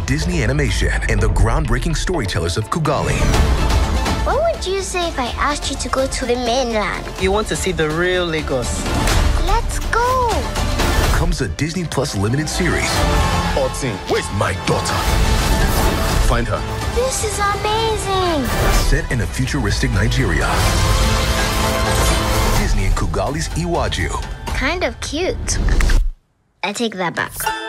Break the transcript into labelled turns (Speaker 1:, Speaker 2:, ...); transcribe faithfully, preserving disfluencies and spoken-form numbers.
Speaker 1: Disney Animation and the groundbreaking storytellers of Kugali.
Speaker 2: What would you say if I asked you to go to the mainland?
Speaker 3: You want to see the real Lagos?
Speaker 2: Let's go!
Speaker 1: Comes a Disney Plus limited series.
Speaker 4: fourteen. Where's my daughter? Find her.
Speaker 2: This is amazing!
Speaker 1: Set in a futuristic Nigeria. Disney and Kugali's Iwájú.
Speaker 2: Kind of cute. I take that back.